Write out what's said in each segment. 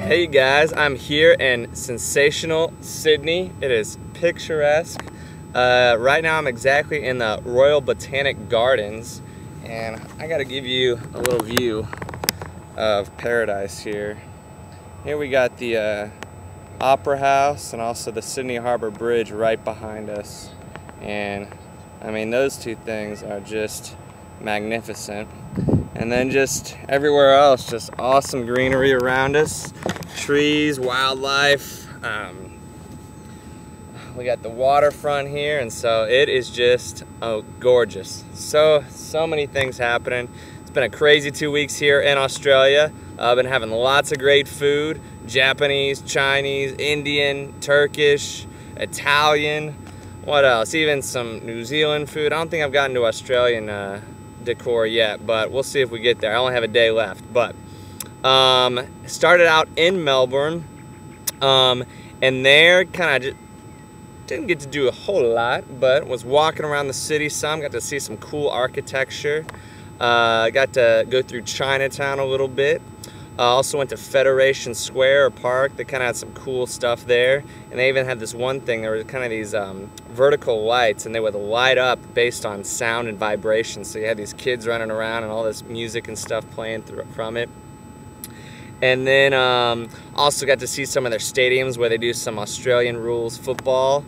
Hey guys, I'm here in sensational Sydney. It is picturesque. Right now I'm exactly in the Royal Botanic Gardens, and I gotta give you a little view of paradise here. Here we got the Opera House and also the Sydney Harbour Bridge right behind us. And I mean, those two things are just magnificent. And then just everywhere else, just awesome greenery around us. Trees, wildlife. We got the waterfront here, and so it is just gorgeous. So many things happening. It's been a crazy 2 weeks here in Australia. I've been having lots of great food: Japanese, Chinese, Indian, Turkish, Italian. What else? Even some New Zealand food. I don't think I've gotten to Australian decor yet, but we'll see if we get there. I only have a day left. But started out in Melbourne, and there kind of just didn't get to do a whole lot, but was walking around the city some. Got to see some cool architecture. Got to go through Chinatown a little bit. Also went to Federation Square or Park. They kind of had some cool stuff there. And they even had this one thing, there were kind of these vertical lights, and they would light up based on sound and vibration. So you had these kids running around and all this music and stuff playing from it. And then also got to see some of their stadiums where they do some Australian rules football.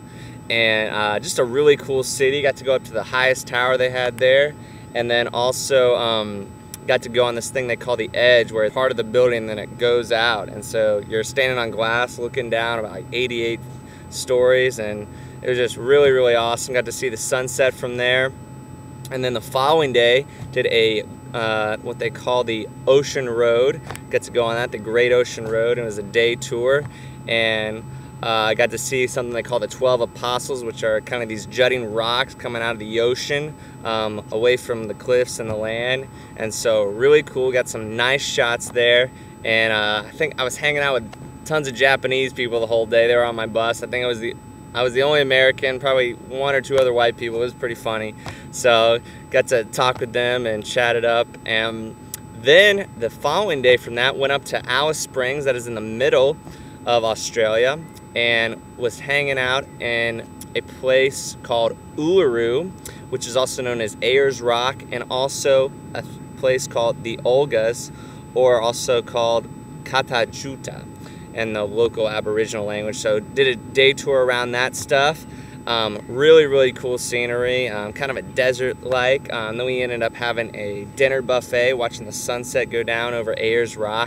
And just a really cool city. Got to go up to the highest tower they had there. And then also got to go on this thing they call the Edge, where it's part of the building and then it goes out. And so you're standing on glass looking down about like 88 stories, and it was just really, really awesome. Got to see the sunset from there. And then the following day did a what they call the Ocean Road. Got to go on that, the Great Ocean Road, and it was a day tour. And I got to see something they call the 12 Apostles, which are kind of these jutting rocks coming out of the ocean, away from the cliffs and the land. And so really cool. Got some nice shots there. And I think I was hanging out with tons of Japanese people the whole day. They were on my bus. I think I was the only American, probably one or two other white people. It was pretty funny. So got to talk with them and chat it up. And then the following day from that, went up to Alice Springs, that is in the middle of Australia, and was hanging out in a place called Uluru, which is also known as Ayers Rock, and also a place called the Olgas, or also called Katajuta in the local Aboriginal language. So did a day tour around that stuff. Really, really cool scenery, kind of a desert-like. Then we ended up having a dinner buffet, watching the sunset go down over Ayers Rock.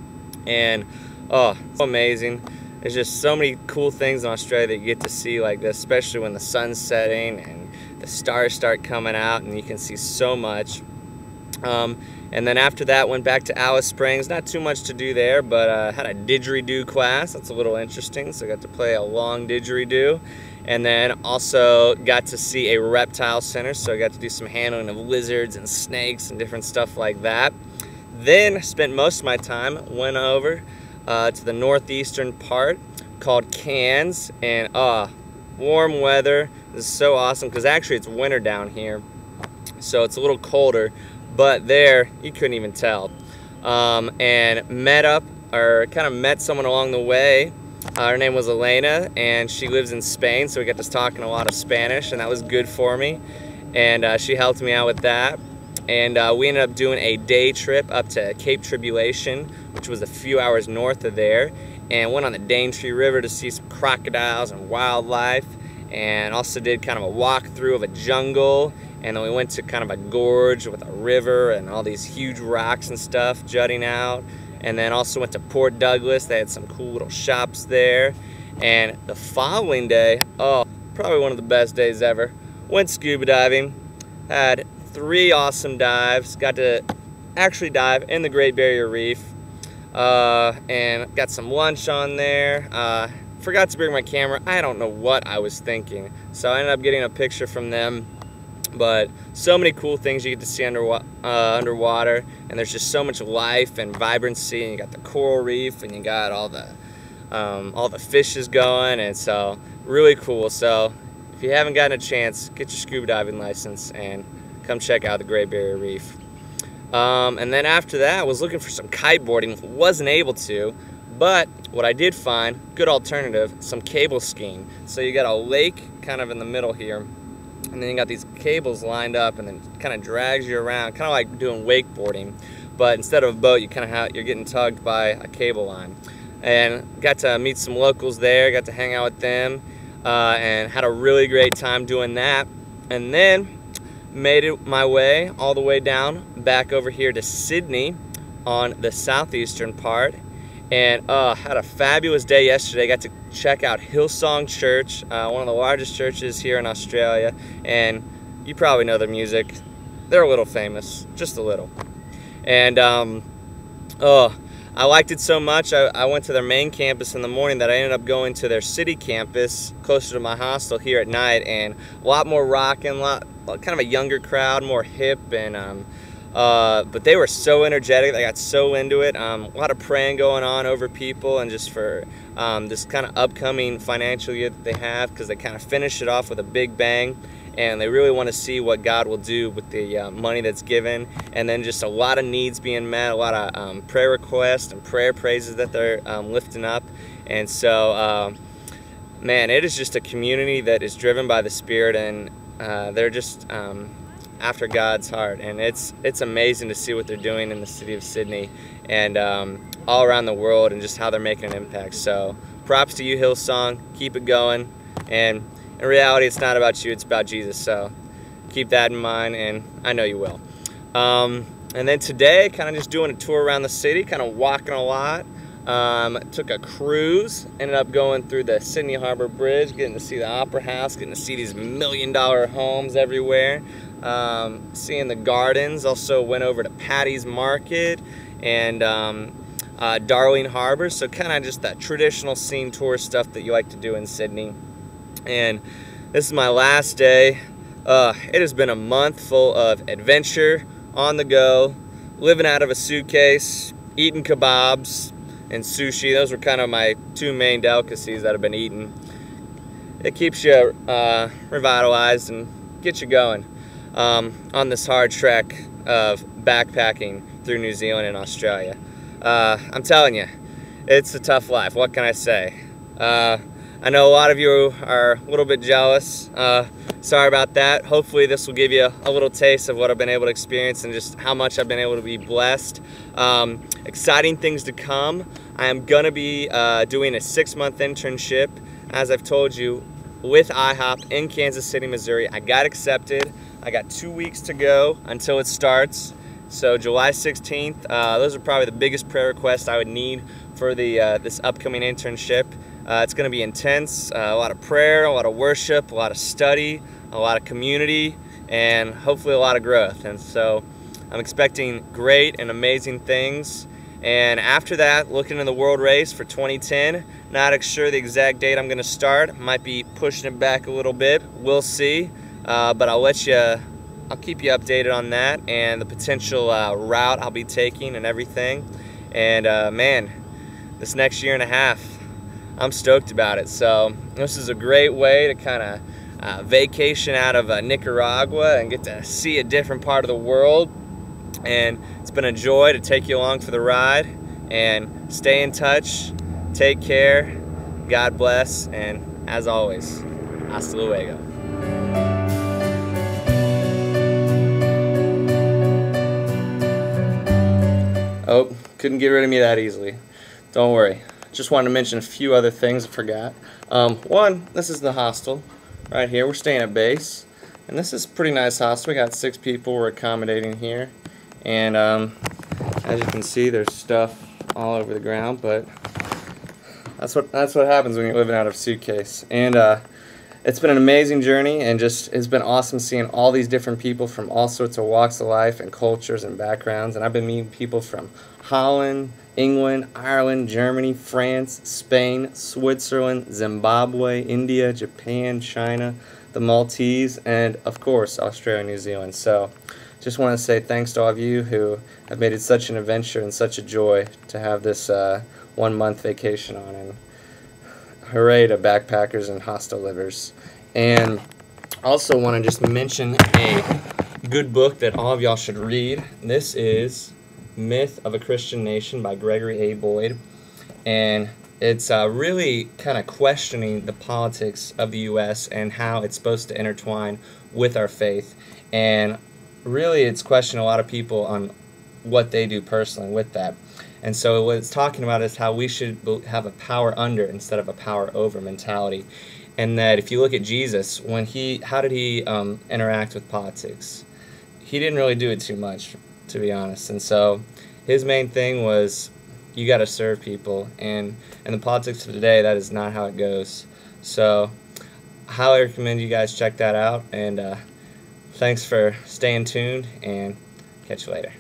And oh, so amazing. There's just so many cool things in Australia that you get to see like this, especially when the sun's setting and the stars start coming out, and you can see so much. And then after that, went back to Alice Springs. Not too much to do there, but had a didgeridoo class. That's a little interesting, so I got to play a long didgeridoo. And then also got to see a reptile center, so I got to do some handling of lizards and snakes and different stuff like that. Then spent most of my time, went over to the northeastern part called Cairns, and warm weather. This is so awesome because actually it's winter down here, so it's a little colder, but there you couldn't even tell. And met someone along the way. Her name was Elena, and she lives in Spain, so we got to talking a lot of Spanish, and that was good for me. And she helped me out with that. And we ended up doing a day trip up to Cape Tribulation, which was a few hours north of there, and went on the Daintree River to see some crocodiles and wildlife, and also did kind of a walkthrough of a jungle. And then we went to kind of a gorge with a river and all these huge rocks and stuff jutting out. And then also went to Port Douglas. They had some cool little shops there. And the following day, oh, probably one of the best days ever, went scuba diving. Had 3 awesome dives. Got to actually dive in the Great Barrier Reef. And got some lunch on there. Forgot to bring my camera. I don't know what I was thinking. So I ended up getting a picture from them. But so many cool things you get to see underwater, and there's just so much life and vibrancy, and you got the coral reef, and you got all the fishes going, and so really cool. So if you haven't gotten a chance, get your scuba diving license and come check out the Great Barrier Reef. And then after that, I was looking for some kiteboarding, wasn't able to, But what I did find, good alternative, some cable skiing. So you got a lake kind of in the middle here, and then you got these cables lined up, and then it kind of drags you around, kind of like doing wakeboarding. But instead of a boat, you're getting tugged by a cable line. And got to meet some locals there, got to hang out with them, and had a really great time doing that. And then made it my way all the way down back over here to Sydney on the southeastern part, and had a fabulous day yesterday. Got to check out Hillsong Church, one of the largest churches here in Australia, and you probably know their music. They're a little famous, just a little. And I liked it so much, I went to their main campus in the morning that I ended up going to their city campus closer to my hostel here at night, and a lot more rocking, kind of a younger crowd, more hip, and but they were so energetic. They got so into it. A lot of praying going on over people, and just for this kind of upcoming financial year that they have, because they kind of finished it off with a big bang, and they really want to see what God will do with the money that's given, and then just a lot of needs being met, a lot of prayer requests and prayer praises that they're lifting up. And so man, it is just a community that is driven by the Spirit, and they're just after God's heart, and it's amazing to see what they're doing in the city of Sydney and all around the world, and just how they're making an impact. So props to you, Hillsong. Keep it going. And in reality, it's not about you, it's about Jesus. So keep that in mind, and I know you will. And then today, kind of just doing a tour around the city, kind of walking a lot. Took a cruise, ended up going through the Sydney Harbor Bridge, getting to see the Opera House, getting to see these million-dollar homes everywhere, seeing the gardens. Also went over to Paddy's Market and Darling Harbour, so kind of just that traditional scene tour stuff that you like to do in Sydney. And this is my last day. It has been a month full of adventure, on the go, living out of a suitcase, eating kebabs and sushi. Those were kind of my two main delicacies that I've been eating. It keeps you revitalized and gets you going on this hard trek of backpacking through New Zealand and Australia. I'm telling you, it's a tough life. What can I say? I know a lot of you are a little bit jealous. Sorry about that. Hopefully this will give you a little taste of what I've been able to experience and just how much I've been able to be blessed. Exciting things to come. I am going to be doing a 6-month internship, as I've told you, with IHOP in Kansas City, Missouri. I got accepted. I got 2 weeks to go until it starts. So July 16th, those are probably the biggest prayer requests I would need for this upcoming internship. It's going to be intense, a lot of prayer, a lot of worship, a lot of study, a lot of community, and hopefully a lot of growth. And so I'm expecting great and amazing things. And after that, looking in the world race for 2010, not sure the exact date I'm going to start. Might be pushing it back a little bit. We'll see. But I'll keep you updated on that and the potential route I'll be taking and everything. And man, this next year and a half, I'm stoked about it. So this is a great way to kind of vacation out of Nicaragua and get to see a different part of the world. And it's been a joy to take you along for the ride. And stay in touch. Take care. God bless. And as always, hasta luego. Oh, couldn't get rid of me that easily. Don't worry. Just wanted to mention a few other things I forgot. One, this is the hostel right here. We're staying at base, and this is a pretty nice hostel. We got 6 people we're accommodating here, and as you can see, there's stuff all over the ground, but that's what happens when you're living out of a suitcase. And it's been an amazing journey, and just it's been awesome seeing all these different people from all sorts of walks of life and cultures and backgrounds. And I've been meeting people from Holland, England, Ireland, Germany, France, Spain, Switzerland, Zimbabwe, India, Japan, China, the Maltese, and of course Australia and New Zealand. So just want to say thanks to all of you who have made it such an adventure and such a joy to have this 1-month vacation on. And hooray to backpackers and hostel livers. And also want to just mention a good book that all of y'all should read. This is Myth of a Christian Nation by Gregory A. Boyd. and it's really kind of questioning the politics of the U.S. and how it's supposed to intertwine with our faith. And really, it's questioning a lot of people on what they do personally with that. And so what it's talking about is how we should have a power under instead of a power over mentality. And that if you look at Jesus, how did he interact with politics? He didn't really do it too much, to be honest. And so his main thing was, you got to serve people, and in the politics of today, that is not how it goes. So I highly recommend you guys check that out, and thanks for staying tuned, and catch you later.